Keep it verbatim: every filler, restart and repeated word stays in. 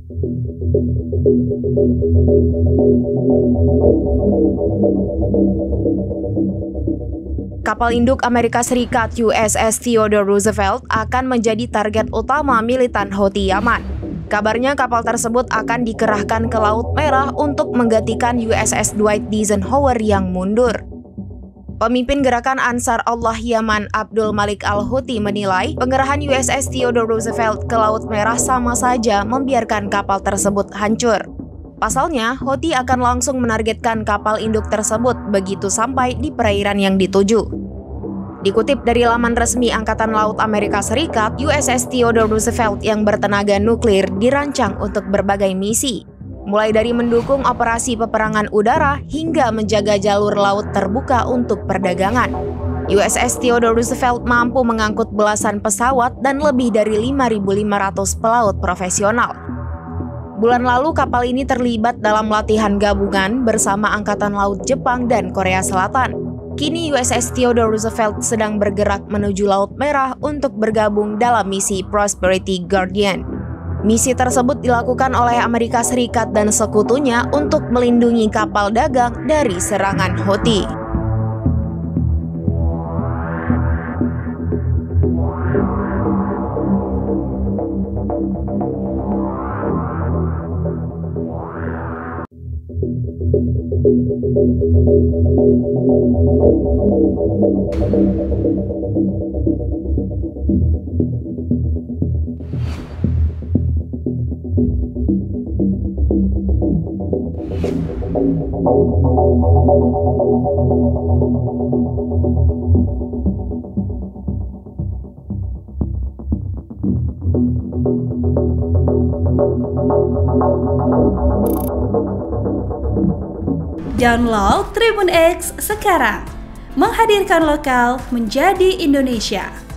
Kapal induk Amerika Serikat U S S Theodore Roosevelt akan menjadi target utama militan Houthi Yaman. Kabarnya kapal tersebut akan dikerahkan ke Laut Merah untuk menggantikan U S S Dwight Eisenhower yang mundur. Pemimpin gerakan Ansar Allah Yaman Abdul Malik Al-Houthi menilai pengerahan U S S Theodore Roosevelt ke Laut Merah sama saja membiarkan kapal tersebut hancur. Pasalnya, Houthi akan langsung menargetkan kapal induk tersebut begitu sampai di perairan yang dituju. Dikutip dari laman resmi Angkatan Laut Amerika Serikat, U S S Theodore Roosevelt yang bertenaga nuklir dirancang untuk berbagai misi, mulai dari mendukung operasi peperangan udara hingga menjaga jalur laut terbuka untuk perdagangan. U S S Theodore Roosevelt mampu mengangkut belasan pesawat dan lebih dari lima ribu lima ratus pelaut profesional. Bulan lalu kapal ini terlibat dalam latihan gabungan bersama Angkatan Laut Jepang dan Korea Selatan. Kini U S S Theodore Roosevelt sedang bergerak menuju Laut Merah untuk bergabung dalam misi Prosperity Guardian. Misi tersebut dilakukan oleh Amerika Serikat dan sekutunya untuk melindungi kapal dagang dari serangan Houthi. Download Tribun X sekarang, menghadirkan lokal menjadi Indonesia.